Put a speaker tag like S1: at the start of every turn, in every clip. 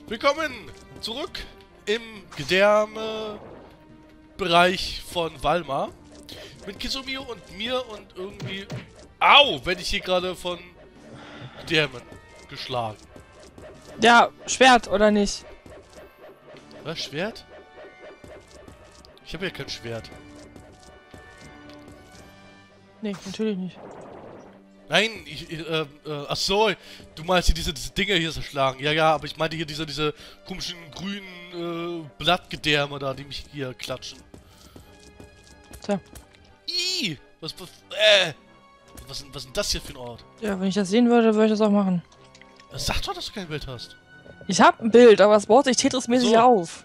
S1: Willkommen zurück im Gedärme-Bereich von Walmar. Mit Kisumio und mir und irgendwie... Au! Werde ich hier gerade von Gedärmen geschlagen.
S2: Ja, Schwert, oder nicht?
S1: Was? Schwert? Ich habe ja kein Schwert.
S2: Nee, natürlich nicht.
S1: Nein, ach so, du meinst hier diese Dinger hier zerschlagen. Ja, ja, aber ich meinte hier diese komischen grünen Blattgedärme da, die mich hier klatschen.
S2: Tja.
S1: Ih, was ist denn das hier für ein Ort?
S2: Ja, wenn ich das sehen würde ich das auch machen.
S1: Sag doch, dass du kein Bild hast.
S2: Ich hab ein Bild, aber es baut sich Tetris-mäßig
S1: So.
S2: auf.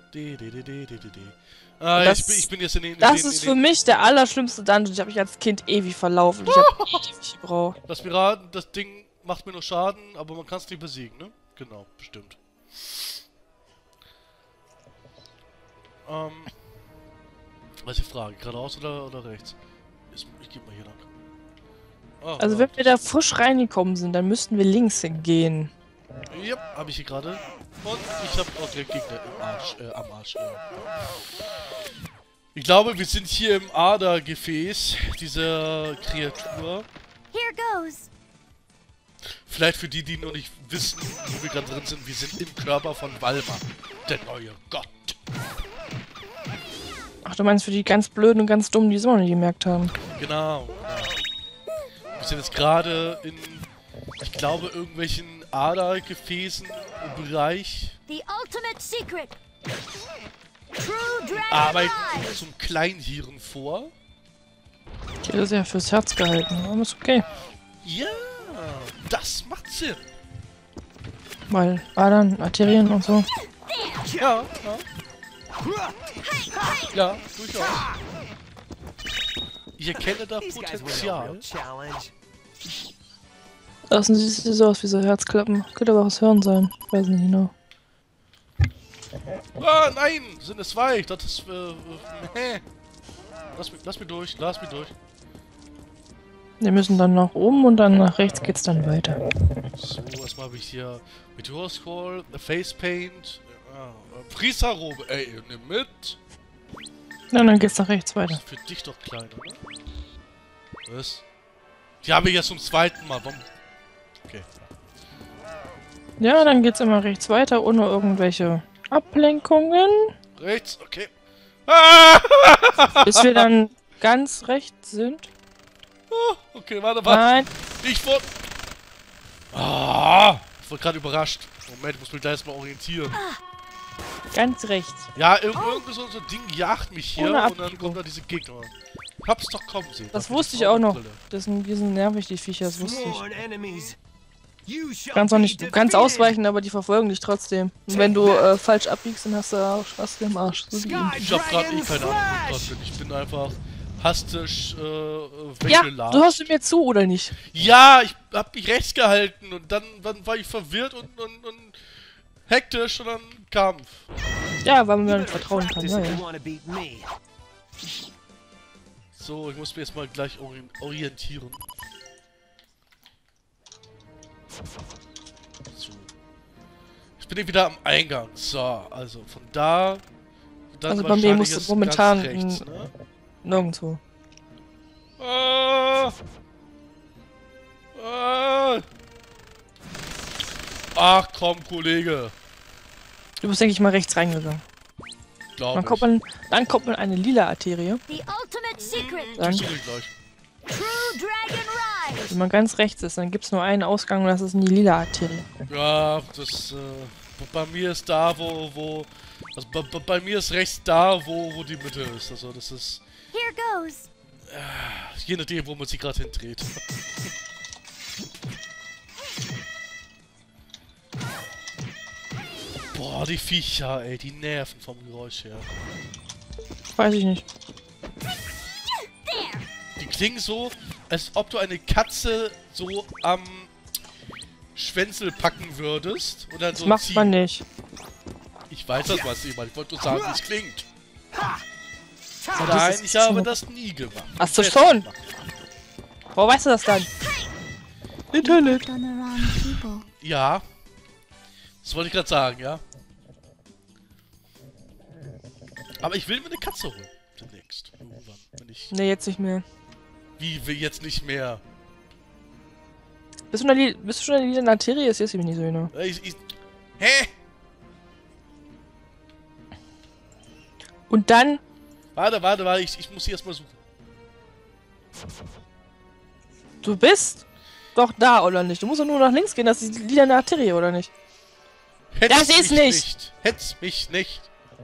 S1: Ah,
S2: Das,
S1: ich bin jetzt in den...
S2: das ist für mich der allerschlimmste Dungeon. Ich habe mich als Kind ewig verlaufen. Ich habe ewig gebraucht.
S1: Lass mir raten, das Ding macht mir nur Schaden, aber man kann es nicht besiegen, ne? Genau, bestimmt. Was ist die Frage? Geradeaus oder rechts? Ich geh mal hier lang. Oh,
S2: Also wenn wir da frisch reingekommen sind, dann müssten wir links hingehen.
S1: Ja, habe ich hier gerade. Und ich habe auch direkt Gegner im Arsch, am Arsch. Ich glaube, wir sind hier im Adergefäß dieser Kreatur.
S3: Here goes.
S1: Vielleicht für die noch nicht wissen, wo wir gerade drin sind, wir sind im Körper von Walmar, der neue Gott.
S2: Ach, du meinst für die ganz Blöden und ganz Dummen, die es immer noch nicht gemerkt haben.
S1: Genau. Wir sind jetzt gerade in, ich glaube, irgendwelchen Adergefäßen im Bereich.
S3: The ultimate secret. True Dragon
S1: Arbeiten
S3: Eye.
S1: zum Kleinhirn vor.
S2: Ich hätte das ja fürs Herz gehalten, aber ist okay.
S1: Ja, das macht Sinn.
S2: Weil Adern, Arterien und so.
S1: Ja, ja. Ja, durchaus. Ich erkenne da Potenzial.
S2: Außen sieht es so aus wie so Herzklappen. Könnte aber auch das Hirn sein. Weiß nicht genau.
S1: Ah, nein! Sind es weich! Das ist, Lass mich durch,
S2: Wir müssen dann nach oben und dann nach rechts geht's dann weiter.
S1: So, erstmal habe ich hier Meteor Scroll, Facepaint, Priesterrobe, ey, nimm mit!
S2: Ja, dann geht's nach rechts
S1: Das
S2: weiter.
S1: ist für dich doch klein, oder? Was? Die habe ich ja zum zweiten Mal, warum? Okay.
S2: Ja, dann geht's immer rechts weiter, ohne irgendwelche Ablenkungen.
S1: Rechts, okay. Ah!
S2: Bis wir dann ganz rechts sind.
S1: Okay, warte.
S2: Nein,
S1: Ich wurde gerade überrascht. Moment, ich muss mich gleich erstmal orientieren.
S2: ganz rechts.
S1: Ja, irgend so ein Ding jagt mich hier
S2: Ohne
S1: und dann kommen da diese Gegner. Ich hab's doch kommen sehen.
S2: Das
S1: Dafür
S2: wusste
S1: die
S2: ich auch noch.
S1: Sonnenbrille.
S2: Die sind nervig, die Viecher, das wusste ich.
S4: Du
S2: Du kannst auch nicht, du kannst ausweichen, aber die verfolgen dich trotzdem. Und wenn du falsch abbiegst, dann hast du den Arsch. So wie ihn.
S1: Ich hab gerade keine Ahnung, wo ich grad bin. Ich bin einfach hastisch
S2: Ja,
S1: weggeladen.
S2: du hörst mir zu, oder nicht?
S1: Ja, ich hab mich rechts gehalten und dann war ich verwirrt und hektisch und dann Kampf.
S2: Ja, weil man mir nicht vertrauen kann. Ja, ja.
S1: So, ich muss mich erstmal gleich orientieren. So. Ich bin wieder am Eingang. So, also von da. Dann
S2: Also bei mir musst du
S1: jetzt
S2: momentan
S1: ganz rechts, ne?
S2: nirgendwo.
S1: Ach komm, Kollege.
S2: Du bist, denke ich, mal rechts reingegangen.
S1: Glaub
S2: Dann kommt man eine lila Arterie.
S3: The ultimate secret.
S2: Dann,
S1: ich gleich.
S3: True Dragon Rise.
S2: wenn man ganz rechts ist, dann gibt es nur einen Ausgang und das ist die lila Arterie.
S1: Ja, das, bei mir ist da, wo also bei mir ist rechts da, wo die Mitte ist. Also das ist,
S3: Here goes.
S1: je nachdem, wo man sich gerade hindreht. Boah, die Viecher, ey, die nerven vom Geräusch her.
S2: Weiß ich nicht.
S1: Die klingen so, als ob du eine Katze so am Schwänzel packen würdest und dann
S2: Das
S1: so
S2: macht
S1: ziehen.
S2: man nicht.
S1: Ich weiß das, was ich meine. Ich wollte nur sagen, wie es klingt.
S2: Ja,
S1: Nein, ich habe das nie gemacht.
S2: Hast du
S1: Jetzt
S2: schon?
S1: gemacht.
S2: Wo weißt du das dann? Internet.
S3: On the wrong people.
S1: Ja. Das wollte ich gerade sagen, ja. Aber ich will mir eine Katze holen. Demnächst. Irgendwann. Wenn ich...
S2: Ne, jetzt nicht mehr.
S1: Wie, will jetzt nicht mehr?
S2: Bist du schon in der lila Materie? Das ist nämlich nicht so genau.
S1: Hä?
S2: Und dann...
S1: Warte, ich muss sie erstmal suchen.
S2: Du bist doch da, oder nicht? Du musst doch nur nach links gehen, das ist die lila Materie, oder nicht? Das ist nicht!
S1: Hetz mich nicht!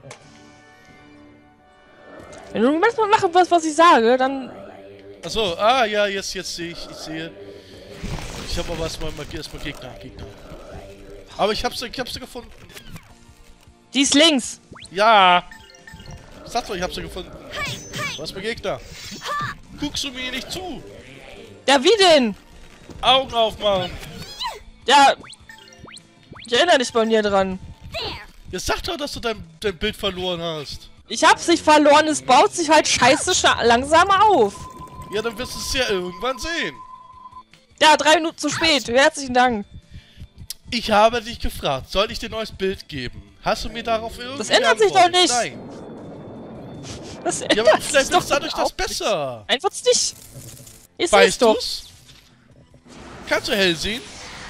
S2: Wenn du manchmal machen wirst, was ich sage, dann...
S1: Achso, ja, jetzt sehe ich. Ich sehe. Ich habe aber erstmal Gegner. Aber ich hab's gefunden.
S2: Die ist links!
S1: Ja! Sag doch, ich hab's gefunden. Du hast mir Gegner. Guckst du mir nicht zu?
S2: Ja, wie denn?
S1: Augen aufmachen!
S2: Ja... Ich erinnere dich bei mir dran.
S1: Jetzt sag doch, dass du dein Bild verloren hast.
S2: Ich hab's nicht verloren, es baut sich halt scheiße langsam auf.
S1: Ja, dann wirst du es ja irgendwann sehen.
S2: Ja, 3 Minuten zu spät. Herzlichen Dank.
S1: Ich habe dich gefragt, soll ich dir ein neues Bild geben? Hast du mir darauf irgendwie
S2: Das ändert sich doch nicht.
S1: Nein.
S2: Das
S1: Ja,
S2: ändert
S1: aber
S2: sich
S1: vielleicht
S2: doch
S1: ist dadurch das
S2: überhaupt nicht.
S1: besser.
S2: Einfach nicht. Ist
S1: Weißt
S2: doch.
S1: du's? Kannst du hell sehen?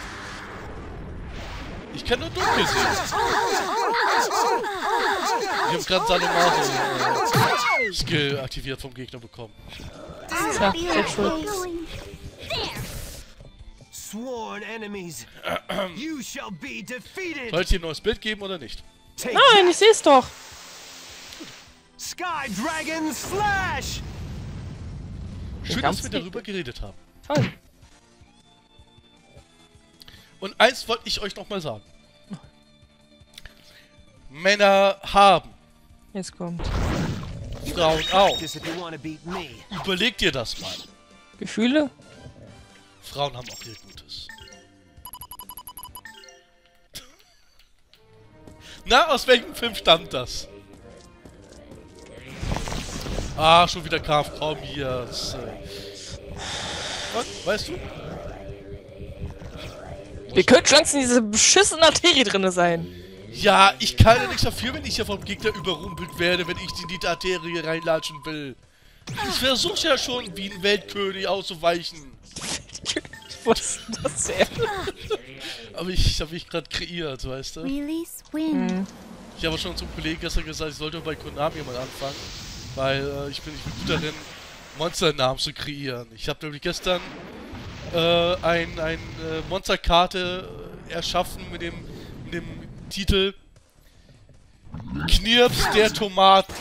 S1: Ich kann nur dunkel sehen. Ich habe gerade Sadomaso Skill aktiviert vom Gegner bekommen.
S2: Ja, selbst schuld.
S4: Sworn enemies, you shall be defeated.
S1: Soll ich dir ein neues Bild geben oder nicht?
S4: Take
S2: Nein, ich seh's doch.
S4: Sky Dragon Slash.
S1: Schön, dass wir darüber geredet haben.
S2: Toll.
S1: Und eins wollte ich euch nochmal sagen. Männer haben,
S2: Jetzt kommt.
S1: Frauen auch.
S4: This if you wanna beat me.
S1: Überleg dir das mal.
S2: Gefühle?
S1: Frauen haben auch ihr Gutes. Na, aus welchem Film stammt das? Ah, schon wieder KF-Raum hier. Das, was? Weißt du?
S2: Wir können schon in diese beschissene Arterie drinne sein.
S1: Ja, ich kann ja nichts dafür, wenn ich ja vom Gegner überrumpelt werde, wenn ich in die Arterie reinlatschen will. Ich versuche ja schon, wie ein Weltkönig auszuweichen.
S2: Was ist das denn?
S1: Aber ich habe mich gerade kreiert, weißt du?
S3: Release wind.
S1: Ich habe schon zum Kollegen gestern gesagt, ich sollte bei Konami mal anfangen. Weil ich bin gut darin, Monsternamen zu kreieren. Ich habe nämlich gestern eine Monsterkarte erschaffen mit dem Titel Knirps der Tomaten.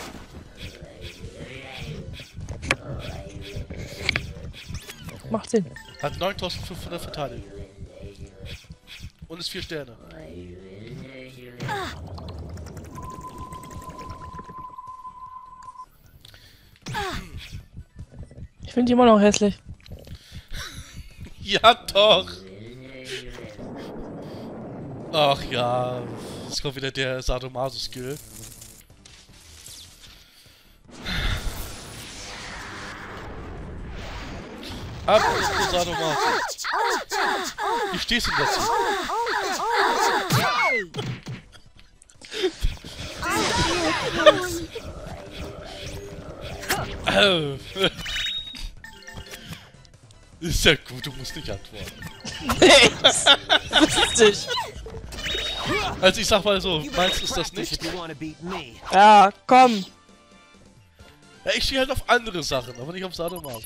S2: Macht Sinn.
S1: Hat 9500 Verteidigung. Und ist 4 Sterne.
S2: Ich finde die immer noch hässlich.
S1: Ja, doch! Ach ja, jetzt kommt wieder der Sadomaso-Skill. Apropos Sadomaso. Wie stehst du dazu? Ist ja gut, du musst nicht antworten.
S2: Lustig.
S1: Also ich sag mal so, meinst du ist das
S4: Practice
S1: nicht?
S4: if you wanna beat me.
S2: Ja, komm.
S1: Ja, ich stehe halt auf andere Sachen, aber nicht auf Sadomaso.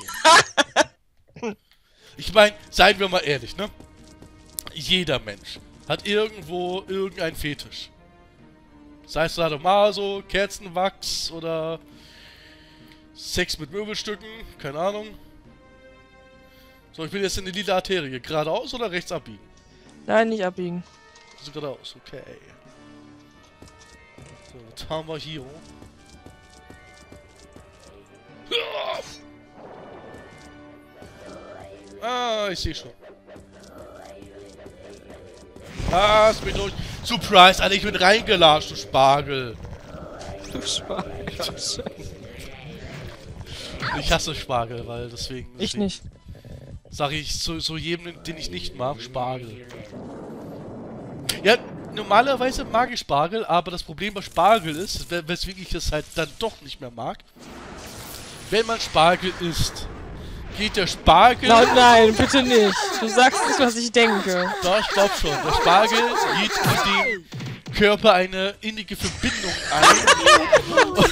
S1: Ich meine, seien wir mal ehrlich, ne? Jeder Mensch hat irgendwo irgendein Fetisch. Sei es Sadomaso, Kerzenwachs oder Sex mit Möbelstücken, keine Ahnung. So, ich bin jetzt in die lila Arterie. Geradeaus oder rechts abbiegen?
S2: Nein, nicht abbiegen.
S1: Also geradeaus, okay. So, was haben wir hier? Ah, ich sehe schon. Ah, ist mir durch. Surprise, Alter, ich bin reingelatscht, du Spargel.
S2: Du Scheiße.
S1: Ich hasse Spargel, weil deswegen
S2: Ich nicht.
S1: sage ich so jedem, den ich nicht mag, Spargel. Ja, normalerweise mag ich Spargel, aber das Problem bei Spargel ist, weswegen ich es halt dann doch nicht mehr mag, wenn man Spargel isst, geht der Spargel...
S2: Oh nein, bitte nicht. Du sagst nicht, was ich denke.
S1: Doch, ich glaub schon. Der Spargel geht mit dem Körper eine innige Verbindung ein.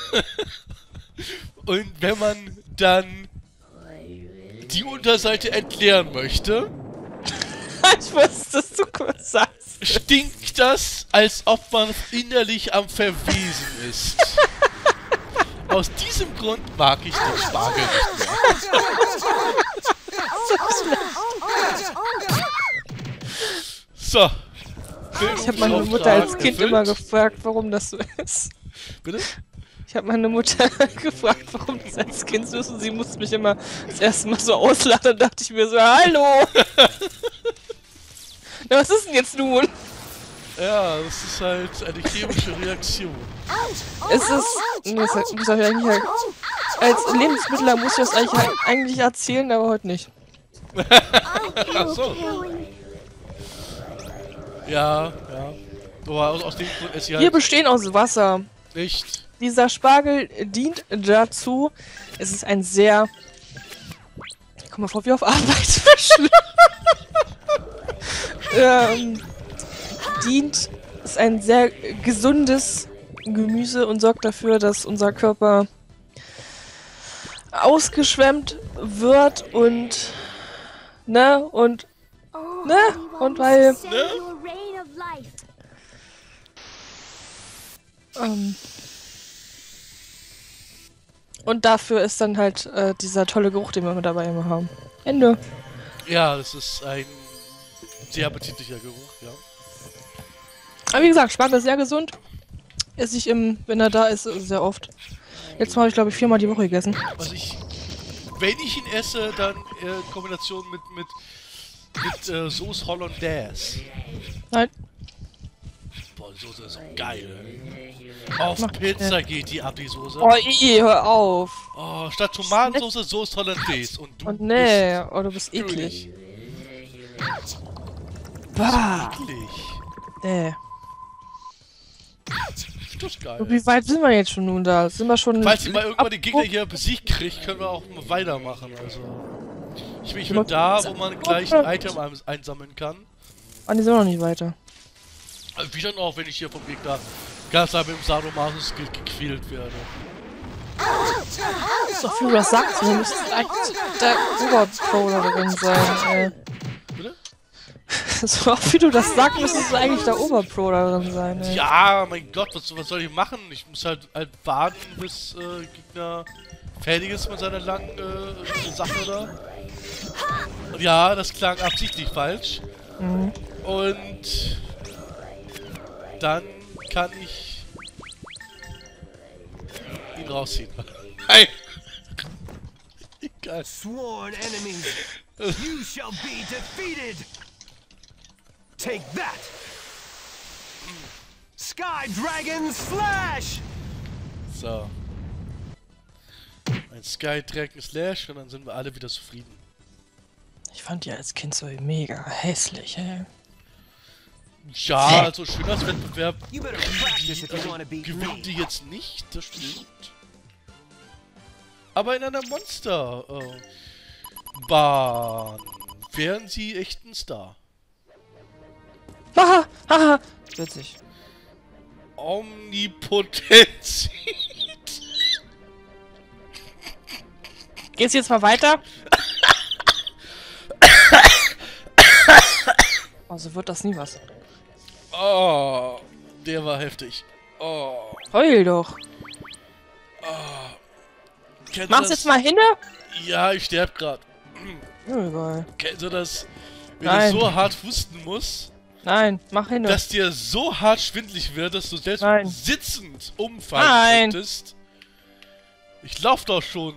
S1: Und wenn man dann die Unterseite entleeren möchte,
S2: Ich wusste, dass du kurz sagst.
S1: stinkt das, als ob man innerlich am Verwesen ist. Aus diesem Grund mag ich den Spargel nicht mehr. So.
S2: Ich habe meine Mutter als Kind immer gefragt, warum das so ist.
S1: Bitte?
S2: Ich habe meine Mutter gefragt, warum das als Kind so ist, und sie musste mich immer das erste Mal so auslachen. Da dachte ich mir so, hallo! Na, was ist denn jetzt nun?
S1: Ja, das ist halt eine chemische Reaktion.
S2: Es ist... Nee, das muss ich eigentlich halt... Als Lebensmittler muss ich das eigentlich erzählen, aber heute nicht.
S1: Ach so. Ja. Aber aus dem Grund ist ja
S2: Wir bestehen aus Wasser.
S1: nicht.
S2: Dieser Spargel dient dazu. Es ist ein sehr... Guck mal vor, wie auf Arbeit fischen. Ist ein sehr gesundes Gemüse und sorgt dafür, dass unser Körper ausgeschwemmt wird und und weil und dafür ist dann halt dieser tolle Geruch, den wir dabei immer haben. Ende.
S1: Ja, das ist ein sehr appetitlicher Geruch, ja.
S2: Aber wie gesagt, Spargel ist sehr gesund. Esse ich wenn er da ist, sehr oft. Jetzt habe ich, glaube ich, 4-mal die Woche gegessen.
S1: Also wenn ich ihn esse, dann in Kombination mit Sauce Hollandaise.
S2: Nein.
S1: Boah, die Soße ist so geil. Auf Pizza geht die ab, die Soße.
S2: Oh, hör auf.
S1: Oh, statt Tomatensauce, Sauce Hollandaise. Und du
S2: Nee, du bist eklig. Bah.
S1: bist eklig.
S2: Nee.
S1: Das ist geil.
S2: Wie weit sind wir jetzt schon nun da? Sind wir schon...
S1: Falls ihr mal irgendwann den Gegner hier besiegt kriegt, können wir auch mal weitermachen. Also, ich bin da, wo man gleich ein Item einsammeln kann.
S2: Ah, die sind noch nicht weiter.
S1: Also wieder noch, wenn ich hier vom Gegner ganz mit dem Sadomaso-Skill gequält werde.
S2: So viel du das sagst, dann müsste eigentlich der Oberpro da drin sein, ey.
S1: Bitte?
S2: So wie du das sagst, müsste eigentlich der Oberpro da drin sein, ey.
S1: Ja, mein Gott, was soll ich machen? Ich muss halt warten, bis Gegner fertig ist mit seiner langen Sache da. Und ja, das klang absichtlich falsch.
S2: Mhm.
S1: Und dann kann ich ihn rausziehen. Nein! Egal.
S4: Sworn enemies, you shall be defeated. Take that. Sky Dragon Slash.
S1: So. Ein Sky Dragon Slash und dann sind wir alle wieder zufrieden.
S2: Ich fand die als Kind so mega hässlich, ey.
S1: Ja, also schön als Wettbewerb
S4: You better practice if you want to beat
S1: gewinnt
S4: me.
S1: die jetzt nicht, das stimmt. Aber in einer Monster-Bahn wären sie echt ein Star.
S2: Haha, haha. Witzig.
S1: Omnipotenz.
S2: Geht's jetzt mal weiter? Also wird das nie was.
S1: Oh, der war heftig. Oh.
S2: Heul doch.
S1: Kennst du
S2: Mach's
S1: das?
S2: jetzt mal hin.
S1: Ja, ich sterb grad.
S2: Egal.
S1: Kennst du das? Wenn
S2: Nein.
S1: du so hart husten musst,
S2: Nein, mach hin.
S1: dass dir so hart schwindelig wird, dass du selbst
S2: Nein.
S1: sitzend umfallen
S2: Nein.
S1: könntest. Ich lauf doch schon.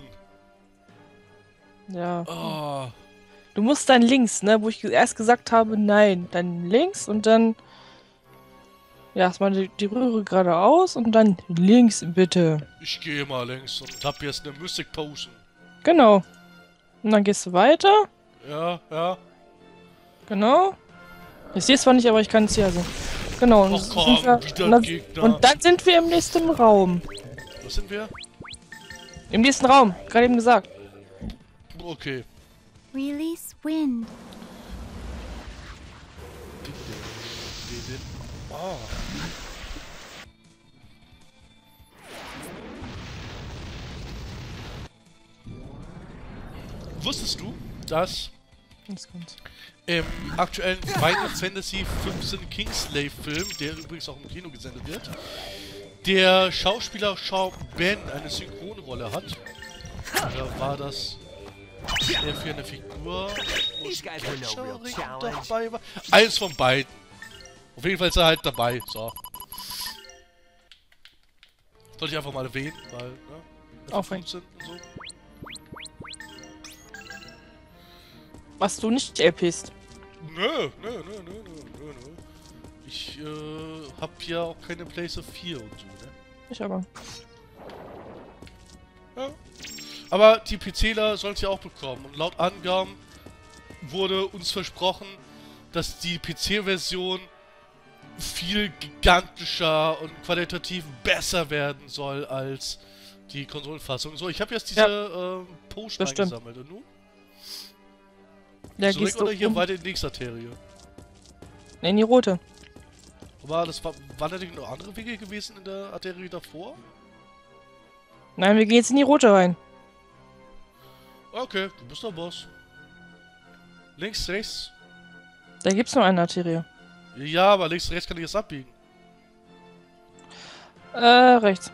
S2: Ja.
S1: Oh.
S2: Du musst dann links, ne? Wo ich erst gesagt habe, nein. Dann links und dann... Ja, erstmal die Röhre geradeaus und dann links, bitte.
S1: Ich gehe mal längs und hab jetzt eine Mystic Potion.
S2: Genau. Und dann gehst du weiter.
S1: Ja, ja.
S2: Genau. Ich sehe es zwar nicht, aber ich kann es hier also. Genau. Und,
S1: Och
S2: so
S1: komm,
S2: sind wir,
S1: wieder
S2: und, dann,
S1: Gegner.
S2: und dann sind wir im nächsten Raum.
S1: Was sind wir?
S2: Im nächsten Raum, gerade eben gesagt.
S1: Okay.
S3: Release wind.
S1: Oh. Wusstest du, dass
S2: Jetzt kommt's.
S1: im aktuellen Final Fantasy 15 Kingslave Film, der übrigens auch im Kino gesendet wird, der Schauspieler Sean Ben eine Synchronrolle hat? Oder war das der für eine Figur, wo
S4: These guys were no real
S1: Ring
S4: challenge.
S1: dabei war? Eins von beiden. Auf jeden Fall ist er halt dabei. So. Sollte ich einfach mal erwähnen, weil, ne?
S2: Aufhängen.
S1: 15 und so.
S2: Was du nicht LPst.
S1: Nö. Ich hab ja auch keine PlayStation 4 und so, ne?
S2: Ich aber.
S1: Ja. Aber die PCler sollen es ja auch bekommen. Und laut Angaben wurde uns versprochen, dass die PC-Version viel gigantischer und qualitativ besser werden soll als die Konsolenfassung. So, ich habe jetzt diese Post
S2: Bestimmt.
S1: eingesammelt. Und nun?
S2: Der
S1: Zurück
S2: gehst
S1: oder
S2: du
S1: hier weiter in die nächste Arterie?
S2: in die rote.
S1: Aber das waren da nicht noch andere Wege gewesen in der Arterie davor?
S2: Nein, wir gehen jetzt in die rote rein.
S1: Okay, du bist der Boss. Links, rechts.
S2: Da gibt's nur eine Arterie.
S1: Ja, aber links, rechts kann ich jetzt abbiegen.
S2: Rechts.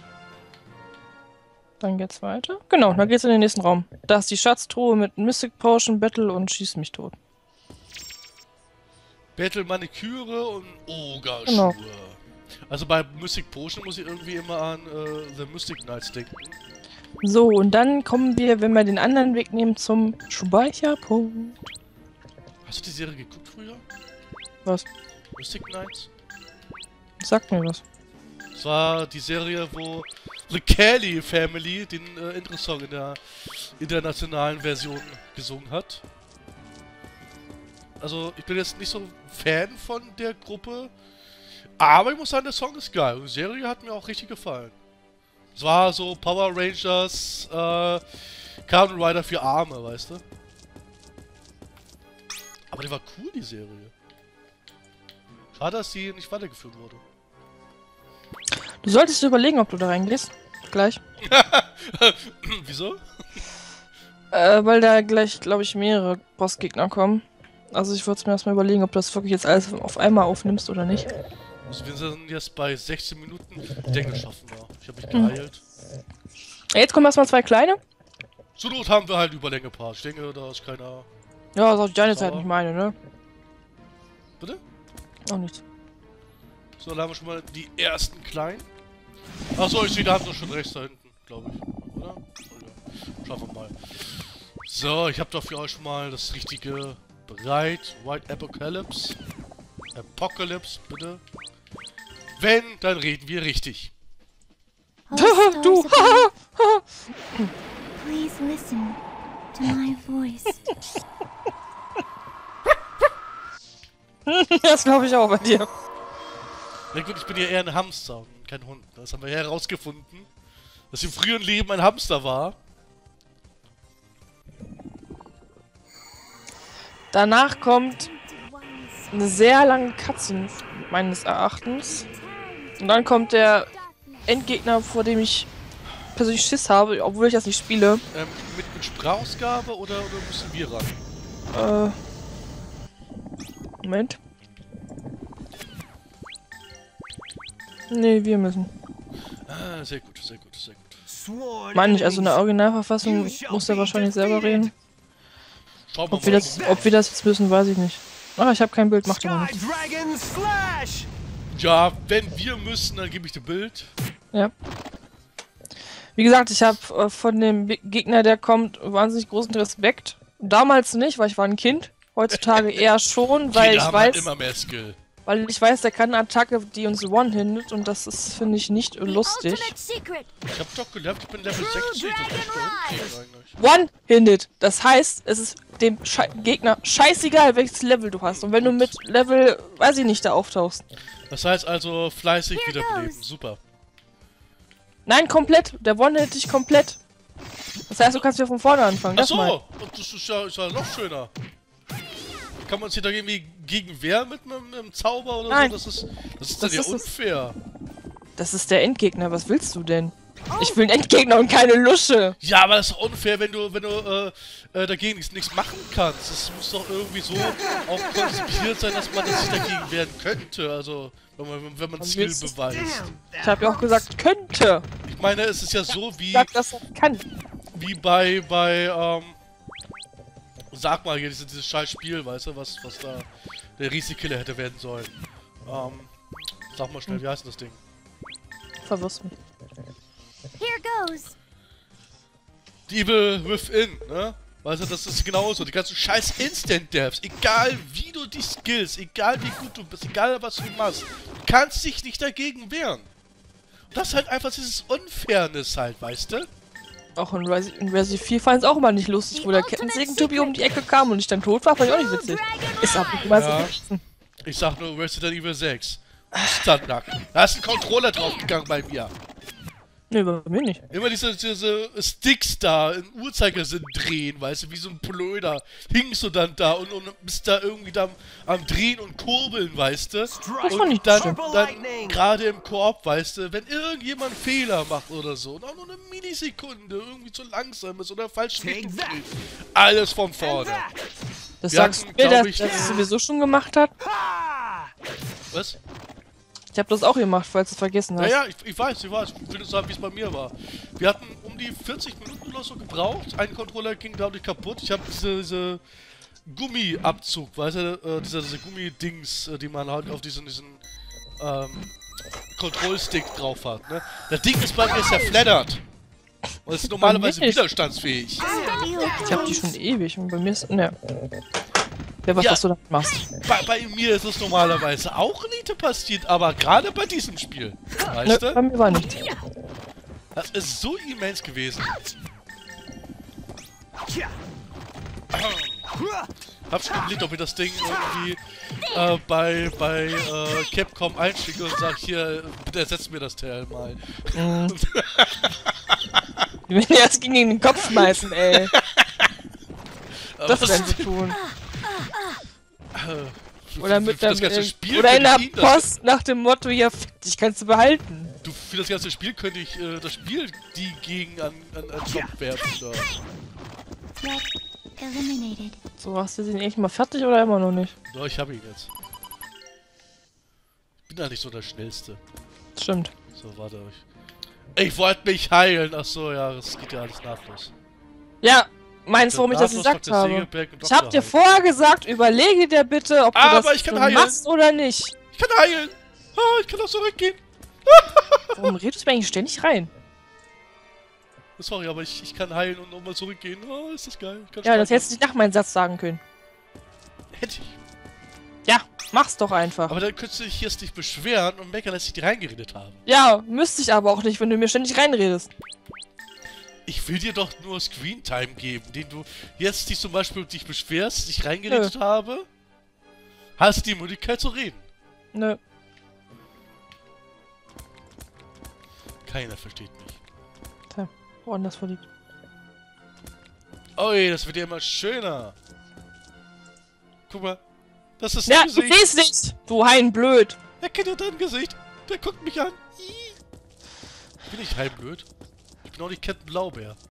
S2: Dann geht's weiter. Genau, dann geht's in den nächsten Raum. Da ist die Schatztruhe mit Mystic Potion, Battle und Schieß mich tot.
S1: Battle Maniküre und Ogerschuhe.
S2: Genau.
S1: Also bei Mystic Potion muss ich irgendwie immer an The Mystic Knights denken.
S2: So, und dann kommen wir, wenn wir den anderen Weg nehmen, zum Speicherpunkt.
S1: Hast du die Serie geguckt früher?
S2: Was?
S1: Mystic Knights?
S2: Sag mir was.
S1: Das war die Serie, wo The Kelly Family den Intro-Song in der internationalen Version gesungen hat. Also, ich bin jetzt nicht so Fan von der Gruppe, aber ich muss sagen, der Song ist geil. Und die Serie hat mir auch richtig gefallen. Es war so Power Rangers, Kamen Rider für Arme, weißt du? Aber die war cool, die Serie. Schade, dass die nicht weitergeführt wurde.
S2: Du solltest dir überlegen, ob du da reingehst. Gleich.
S1: Wieso?
S2: Weil da gleich, glaube ich, mehrere Bossgegner kommen. Also ich würde mir erstmal überlegen, ob du das wirklich jetzt alles auf einmal aufnimmst oder nicht.
S1: Also wir sind jetzt bei 16 Minuten. Ich denke, das schaffen wir. Ich habe mich geeilt.
S2: Jetzt kommen erstmal zwei kleine.
S1: Zur Not haben wir halt Überlänge Part. Ich denke, da ist keiner...
S2: Ja, das ist auch deine
S1: So.
S2: Zeit, nicht meine, ne?
S1: Bitte?
S2: Auch nichts.
S1: So, dann haben wir schon mal die ersten kleinen. Achso, ich sehe, da haben wir schon rechts da hinten, glaube ich. Oder? Oh, ja. Schauen wir mal. So, ich habe doch für euch schon mal das richtige bereit. White Apocalypse. Apocalypse, bitte. Wenn, dann reden wir richtig.
S3: All stars
S2: Du!
S3: above, please listen to my voice.
S2: Das glaube ich auch bei dir.
S1: Na gut, ich bin ja eher ein Hamster und kein Hund. Das haben wir ja herausgefunden, dass im früheren Leben ein Hamster war.
S2: Danach kommt eine sehr lange Cutscene, meines Erachtens. Und dann kommt der Endgegner, vor dem ich persönlich Schiss habe, obwohl ich das nicht spiele.
S1: Mit Sprachausgabe oder müssen wir ran?
S2: Moment. Nee, wir müssen.
S1: Ah, sehr gut, sehr gut, sehr gut.
S4: Sworn
S2: Meine ich, also in der
S4: enemies.
S2: Originalverfassung muss er wahrscheinlich selber reden.
S1: Schauen wir
S2: Ob wir das jetzt müssen, weiß ich nicht. Ach, ich habe kein Bild, macht aber
S4: Sky
S2: nichts.
S4: Dragon Slash!
S1: Ja, wenn wir müssen, dann gebe ich dir Bild.
S2: Ja. Wie gesagt, ich habe von dem Gegner, der kommt, wahnsinnig großen Respekt. Damals nicht, weil ich war ein Kind. Heutzutage eher schon, weil
S1: Kinder
S2: ich
S1: haben halt
S2: weiß,
S1: immer mehr Skill.
S2: Weil ich weiß, der kann eine Attacke, die uns one-hindet und das ist, finde ich, nicht lustig.
S3: Ultimate secret.
S1: Ich hab doch gelernt, ich bin Level 60. Das ist doch eigentlich.
S2: One-hindet. Das heißt, es ist dem Gegner scheißegal, welches Level du hast. Und wenn du mit Level, weiß ich nicht, da auftauchst.
S1: Das heißt also fleißig wiederbeleben. Super.
S2: Nein, komplett. Der One-hit dich komplett. Das heißt, du kannst wieder von vorne anfangen. Das mal.
S1: Achso, und das ist ja noch schöner. Kann man sich da irgendwie gegen wehren mit einem Zauber oder
S2: Nein.
S1: so? Das ist dann ja unfair.
S2: Das ist der Endgegner. Was willst du denn? Ich will einen Endgegner und keine Lusche.
S1: Ja, aber das ist unfair, wenn du dagegen nichts machen kannst. Das muss doch irgendwie so auch konzipiert sein, dass man sich dagegen wehren könnte. Also, wenn man Skill beweist.
S2: Ich habe ja auch gesagt, könnte.
S1: Ich meine, es ist ja so wie,
S2: Ich sag, dass er kann.
S1: wie bei sag mal hier, dieses scheiß Spiel, weißt du, was da der Riesenkiller hätte werden sollen. Sag mal schnell, wie heißt denn das Ding?
S2: Verwirrst mich.
S3: Here goes.
S1: The Evil Within, ne? Weißt du, das ist genauso. Die ganzen scheiß Instant-Deaths. Egal wie du die skillst, egal wie gut du bist, egal was du machst, du kannst dich nicht dagegen wehren. Und das ist halt einfach dieses Unfairness halt, weißt du?
S2: Auch in Resident 4 fand es auch immer nicht lustig, wo der Kettensägen-Typi um die Ecke kam und ich dann tot war, fand ich auch nicht witzig. Ist ab und zu mal so
S1: Ja.
S2: gewesen.
S1: Ich sag nur Resident Evil 6. Standard. Da ist ein Controller draufgegangen bei mir.
S2: Nee, bei mir nicht.
S1: Immer diese Sticks da im Uhrzeigersinn drehen, weißt du, wie so ein Blöder. Hingst du dann da und bist da irgendwie da am Drehen und Kurbeln, weißt du.
S2: Das fand ich
S1: Dann
S2: schlimm.
S1: gerade im Koop, weißt du, wenn irgendjemand einen Fehler macht oder so, und auch nur eine Millisekunde irgendwie zu langsam ist oder falsch
S4: Take that.
S1: geht, alles von vorne.
S2: Das
S1: Wir
S2: sagst du
S1: hatten,
S2: mir,
S1: glaub
S2: dass
S1: ich-
S2: er es sowieso schon gemacht hat?
S4: Ha!
S1: Was?
S2: Ich hab das auch gemacht, falls du es vergessen hast.
S1: Ja, ich weiß. Ich will nur sagen, wie es bei mir war. Wir hatten um die 40 Minuten oder so gebraucht. Ein Controller ging dadurch kaputt. Ich habe diese Gummiabzug, weißt du, diese Gummidings, die man halt auf diesen Control-Stick drauf hat, ne? Das Ding ist bei mir zerfleddert. Und ist normalerweise
S2: nicht.
S1: widerstandsfähig.
S2: Ich hab die schon ewig und bei mir ist. Ne. Wer weiß,
S1: Ja.
S2: was du damit machst.
S1: Bei mir ist es normalerweise auch nie passiert, aber gerade bei diesem Spiel.
S2: Ne,
S1: Weißt
S2: bei
S1: du?
S2: mir war nichts.
S1: Das ist so immens gewesen. Hab schon überlegt, ob ich das Ding irgendwie bei Capcom einschicke und sag, hier, bitte ersetzt mir das Teil mal.
S2: Die werden dir erst gegen den Kopf schmeißen, ey.
S1: Aber
S2: Das
S1: was-
S2: werden sie tun.
S1: für-
S2: Oder
S1: für-
S2: mit
S1: für das
S2: der
S1: ganze Spiel
S2: oder in der
S1: könnte ich Ihnen das-
S2: Post nach dem Motto, ja, fick dich kannst du behalten.
S1: Du, für das ganze Spiel könnte ich das Spiel die gegen an Kopf werfen. Da.
S3: Threat eliminated.
S2: So, hast du den echt mal fertig oder immer noch nicht?
S1: So, ich habe ihn jetzt. Ich bin ja nicht so der Schnellste.
S2: Stimmt.
S1: So, warte euch. Ich wollte mich heilen. Ach so, ja, das geht ja alles nahtlos.
S2: Ja, meinst du, warum ich das
S1: Nahtlos,
S2: gesagt
S1: Dr.
S2: habe?
S1: Segeberg und
S2: Ich hab
S1: Dr.
S2: dir
S1: Heil.
S2: vorher gesagt, überlege dir bitte, ob du
S1: Aber
S2: das
S1: ich kann
S2: so
S1: heilen.
S2: machst oder nicht.
S1: Ich kann heilen. Ah, ich kann auch zurückgehen.
S2: Warum redest du mir eigentlich ständig rein?
S1: Sorry, aber ich kann heilen und nochmal zurückgehen. Oh, ist das geil. Ich kann
S2: Ja, das
S1: speichern.
S2: hättest du nicht nach meinem Satz sagen können.
S1: Hätte ich.
S2: Ja, mach's doch einfach.
S1: Aber dann könntest du dich jetzt nicht beschweren und meckern, dass ich dir reingeredet habe.
S2: Ja, müsste ich aber auch nicht, wenn du mir ständig reinredest.
S1: Ich will dir doch nur Screentime geben, den du jetzt dich zum Beispiel dich beschwerst, dich reingeredet habe. Hast die Möglichkeit zu reden.
S2: Nö.
S1: Keiner versteht mich.
S2: Tja, woanders verliebt.
S1: Ui, das wird ja immer schöner. Guck mal. Das ist
S2: Ja,
S1: dein
S2: du
S1: Gesicht.
S2: siehst nicht, du Hein blöd.
S1: Er kennt ja dein Gesicht. Der guckt mich an. Ih. Bin ich halb blöd? Ich bin auch nicht Captain Blaubeer.